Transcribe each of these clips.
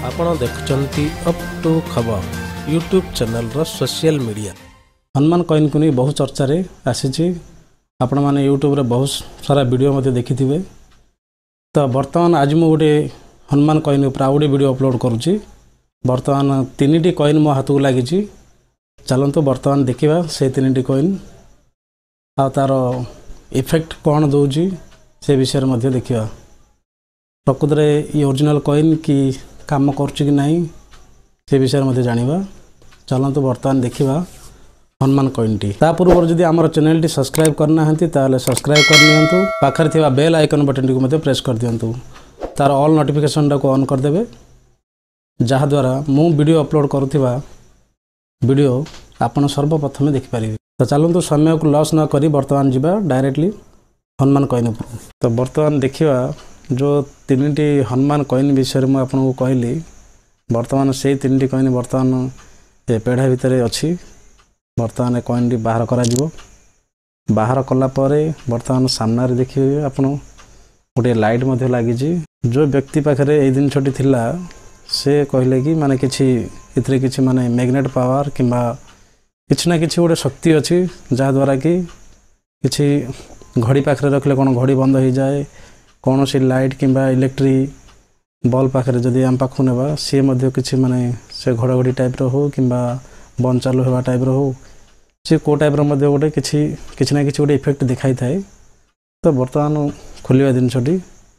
आपण देखुचंती up to खबर यूट्यूब चैनल रो सोशल मीडिया। हनुमान कॉइन को नहीं बहुत चर्चा रे आसी आपण माने यूट्यूब रे बहुत सारा वीडियो मते देखिथिबे। तो वर्तमान आज मु गोटे हनुमान कॉइन ऊपर आउडी वीडियो अपलोड करूची। वर्तमान तीनिटी कॉइन मो हाथ को लागिची। चलंतु वर्तमान देखिबा से तीनिटी कॉइन आ तार इफेक्ट कौन दौजी से विषय में देखिए। प्रकृत में ये ओरिजिनल कॉइन कि काम करुच्ची कि नहीं से विषय में जानिबा। चलंतु वर्तमान देखिबा हनुमान कॉइन टी। ता पूर्व जदि आमर चैनल टी सब्सक्राइब करना हंती ताले सब्सक्राइब कर नियंतु। पाखरे थिबा बेल आइकन बटन टी को मते प्रेस कर दियंतु। तार ऑल नोटिफिकेशन टा को ऑन कर देबे जहा द्वारा मु वीडियो अपलोड करूथिबा वीडियो आपण सर्वप्रथम देखि पारिबे। तो चलंतु समय को लॉस न करी वर्तमान जीवा डायरेक्टली हनुमान कॉइन ऊपर। तो वर्तमान देखिबा जो तीनिटी हनुमान कॉइन विषय में आपको कहली। वर्तमान से तीनिटी कॉइन वर्तमान ए पेढ़ा भितर अच्छी। वर्तमान कॉइन टी बाहर करा जिवो। बाहर कला परे वर्तमान सामना रे देखिए आपण गोटे लाइट मध्य लगी। जो व्यक्ति पाखरे ए दिन छोटी थिला से कहले कि माने किछि इतरे किछि माने मैग्नेट पावर किंबा किछि ना किछि गोटे शक्ति अच्छी जहा द्वारा कि किछि घड़ी पाखरे रखले कौन घड़ी बंद हो जाए। कौन सी लाइट किंबा इलेक्ट्रिक बल्ब पाखरे जदि आम पाखु नेबा सी मध्य किछि माने से घड़घड़ी टाइप रो हो किंबा बंद चालू होवा टाइप रो हो से को टाइप रो मध्य गोटे किछि ना किछि गोटे इफेक्ट दिखाई थाए। तो वर्तमान खोलिया दिन छोटी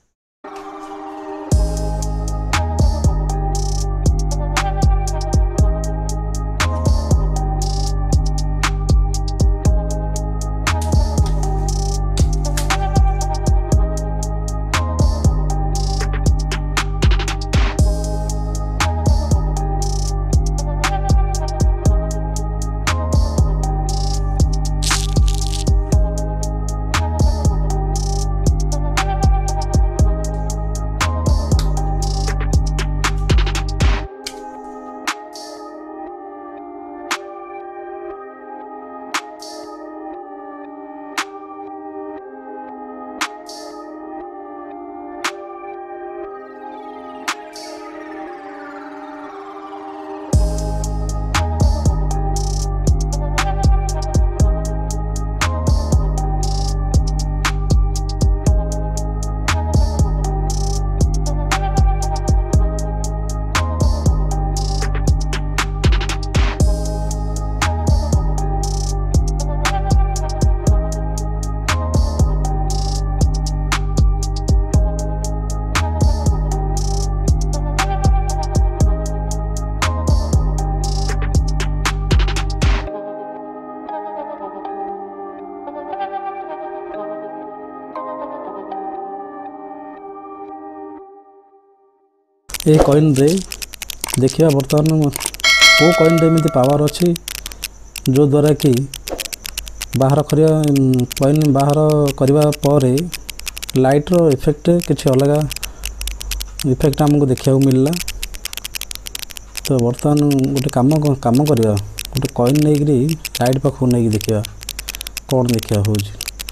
ये कॉइन रे देखिए वर्तमान वो कॉइन रे एमती पावर अच्छी जो द्वारा कि बाहर कॉइन बाहर करने पर लाइट रो इफेक्ट किसी अलग इफेक्ट आमको देखा मिलला। तो वर्तमान गोटे काम करवा गोटे कॉइन नहीं लाइट पाखु नहीं देखा कौन देखा हो।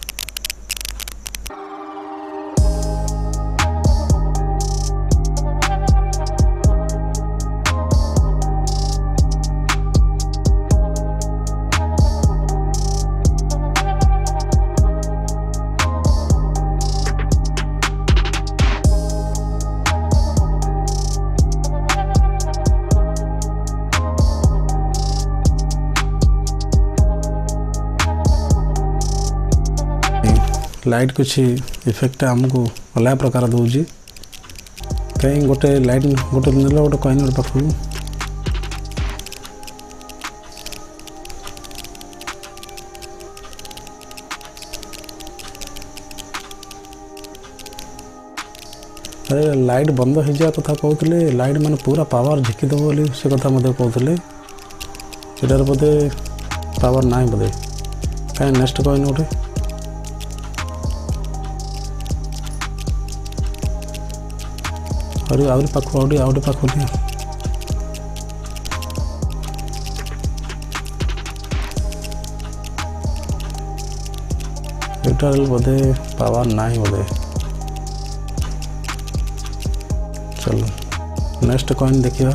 लाइट कुछ इफेक्ट आमको अलग प्रकार दूसरी कहीं गोटे लाइट गोटे नेला गोटे कॉइन गोटे पाखु अरे लाइट बंद हो जा कथा कहते लाइट माने पूरा पावर झिकीदेव बोली से कथा मत कहते इटार बोधे पावर ना बोधे कहीं नेक्स्ट कॉइन गोटे आउरी पाखु आउटे पाखु एटार बोधे पावर ना बोधे। चलो नेक्स्ट कॉइन देखिए।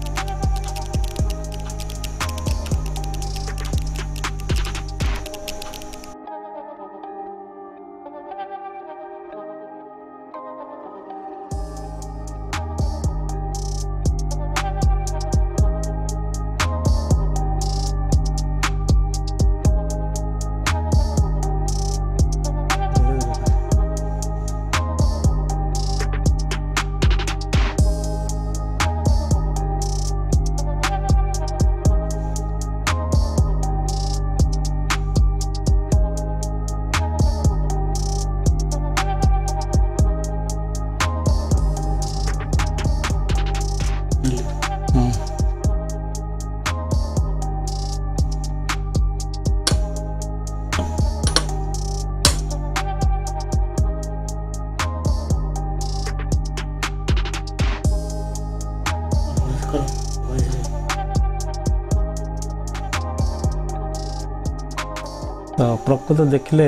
तो प्रकृत देखिले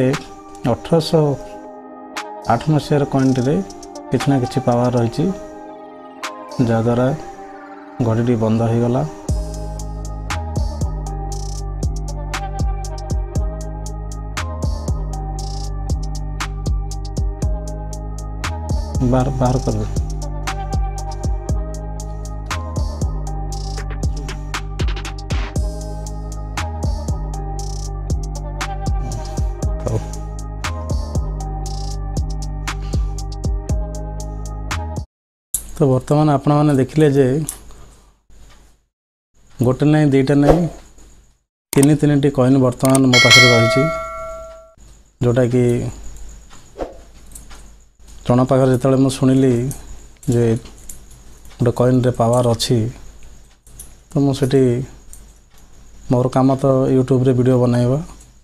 1808 मसीहार कॉइन रे किछि ना किछि पावर रही जहाद्वारा घड़ीटी बंद हो गला। बाहर कर दो। तो वर्तमान आपण मैंने देखिले जे गोटे नहीं दुईटा नहीं तीन टी कॉइन वर्तमान मो पाखे रही जोटा कि जन पाखे जो मुझे शुणिली जे गोटे कॉइन रे पावर अच्छी तो मुझे मोर काम तो यूट्यूब रे वीडियो बनाइबा।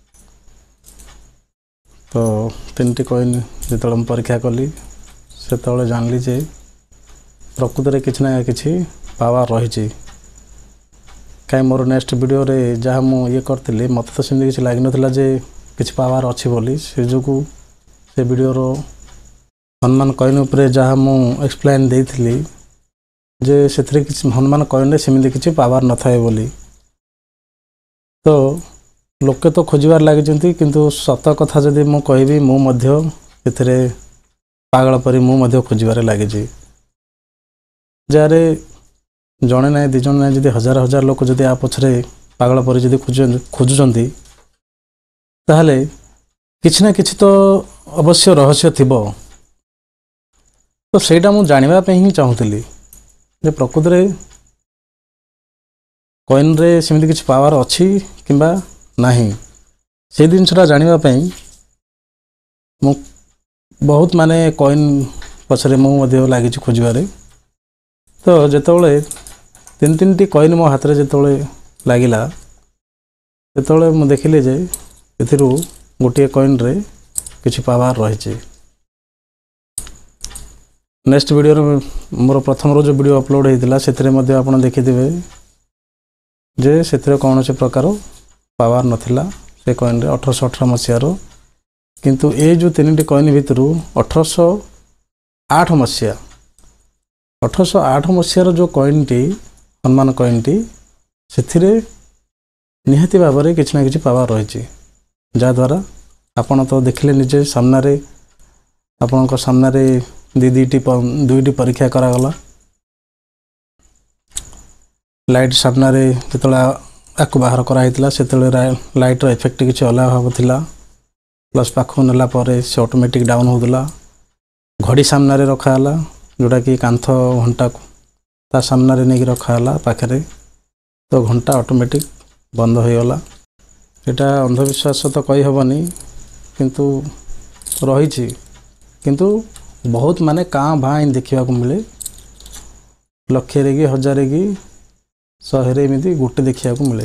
तो तीन टी कॉइन जो मुझे परीक्षा कली से जानली जे प्रकृत रे किछि ना किछि पावर रही। कहीं मोर नेक्स्ट वीडियो रे जहाँ मु ये करथिली मत तो सेमती किछि लागि नथिला जे किछि पावर अच्छी बोली से जोगु से वीडियो रो हनुमान कॉइन उपरे जहाँ मु एक्सप्लेन देइथिली जे सेथरे किछि हनुमान कॉइन रे सेमती किछि पावर न थाए बोली। तो लोके तो खोजिबार लागिचंती किंतु सत कथा जदि मु कहबी मु मध्य एथरे पागल परी मु मध्य खोजिबार लागिची। जारे जड़े ना दिज ना जब हजार हजार लोक जब आ पछरे पागल पर जब खोजुंट ताहले किछि ना किछि तो अवश्य रहस्य थिबो। तो सेटा मु जानिबा पे ही चाहूली जे प्रकृत रे कॉइन रे सेमती किछि पावर अच्छी किंबा नाही से जिनसटा जानिबा पे मु बहुत माने कॉइन पछरे मु मध्य लागि खोजिबारे। तो जेतोले तीन टी कॉइन मो हाथ रे जेतोले लागिला सेतोले मु देखिले जे एथिरु गोटे कॉइन रे किछि पावर रही। नेक्स्ट वीडियो रे मोर प्रथम रो जो वीडियो अपलोड हेतिला सेथरे मध्ये आपण देखिथिबे जे सेथरे कोनोसे प्रकार पावर नथिला से कॉइन रे 1818 मसिया रो। किंतु ए जो तीन टी कॉइन भितरु 1808 मसिया 1808 मसीहार जो कॉइन टी हनुमान कॉइन टी से निहाती भाव में किसी ना किसी पावर रही जहाद्वारा आपण तो देखिले निजे सामने आपण सामने दुईटी परीक्षा करागला। लाइट सामने जो आपको बाहर कराइला से लाइट रो इफेक्ट किसी अलग भाव थिला प्लस पाखु नेला परे से ऑटोमेटिक डाउन होदला। घड़ी सामने रखाला जोटा कि कांथ घंटा ता सामने नहीं रखाला पाखे तो घंटा ऑटोमेटिक बंद हो गला। एटा अंधविश्वास तो कही हेनी किंतु रही किंतु बहुत माने काँ भाँ देखा मिले लक्षे कि हजार कि 100 एमती गोटे देखा मिले।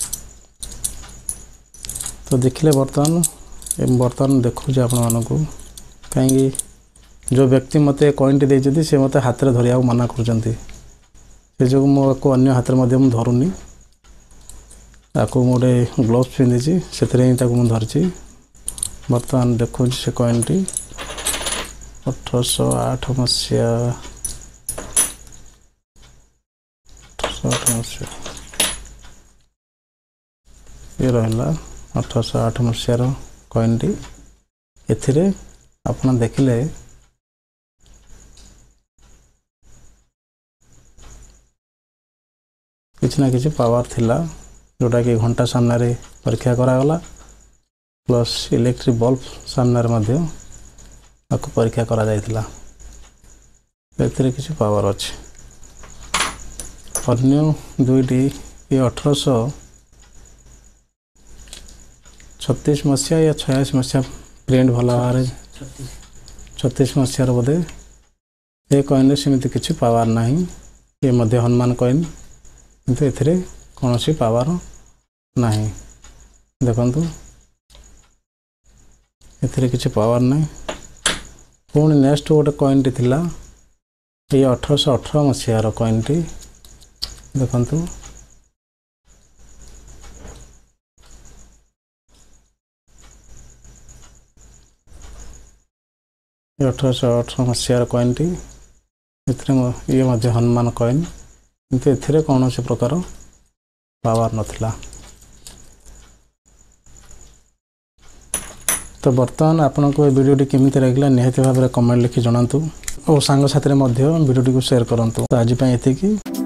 तो देखिले बर्तमान देखुचे आपण मानक कहीं जो व्यक्ति मते कॉइन टी देइछथि से मते हाथ रे धरिया मना करजंती से जो मो को अन्य हाथ रे मु धरुनी ताको मोटे ग्लोव्स पिंधिची सेथरे ही ताको मु धरची। बर्तमान देखु से कॉइन टी 1808 मसिया 1808 मसीहा ये रहा 1808 मसीहार कॉइन टी एथिरे आपण देखिले किसी ना किसी पावर थिला जोटा कि घंटा सामने परीक्षा करागला प्लस इलेक्ट्रिक बल्ब सामने परीक्षा करा जायतिला एथिरे किसी पावर अच्छे अन्य दुईटी ये 1836 मसीहा या 86 मसीहा प्रिंट भल भाव 36 मसीहार बोधे ये कॉइन सेमती किसी पावर ना ये मध्य हनुमान कॉइन किंतु एथिरे कौन सी पावर ना देखु एथिरे किसी पावर ना पुणी नेक्स्ट गोटे कॉइन टी थिला ये 1818 मसीहार कॉइन टी देखु 1818 मसीहार कॉइन टी ये मध्य हनुमान कॉइन किंतु एथिरे कौन से प्रकार पावर नथिला। तो बर्तमान आपन को वीडियो केमिति लागला निहाती भाव में कमेंट लिखि जणांतु और सांग साथी वीडियो को शेयर करंतु। तो आज एतिकी।